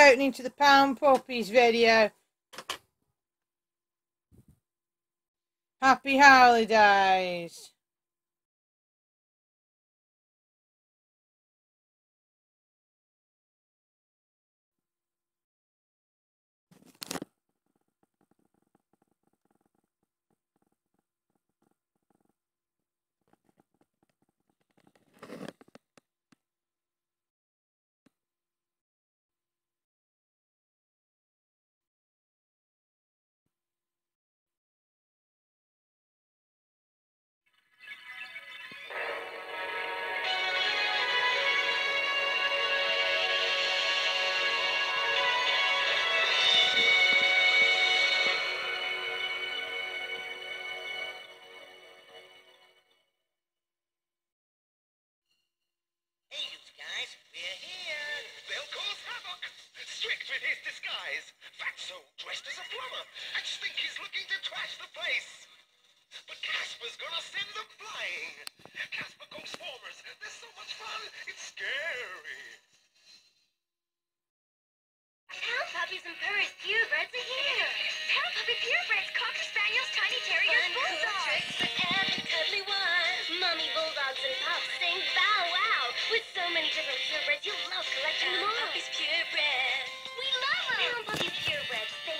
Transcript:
Opening to the Pound Puppies video. Happy holidays. Strict with his disguise. Fatso dressed as a plumber. I just think he's looking to trash the place. But Casper's gonna send them flying. Casper goes formers. There's so much fun. It's scary. Pound puppies and purrs, purebreds are here. Pound puppy purebreds, cocker spaniels, tiny terriers, bulldogs. Tricks for every cuddly one. Mommy bulldogs and pups sing bow wow. With so many different purebreds, you'll love collecting them all. Puppies purebreds. We love them. Pound puppies purebreds.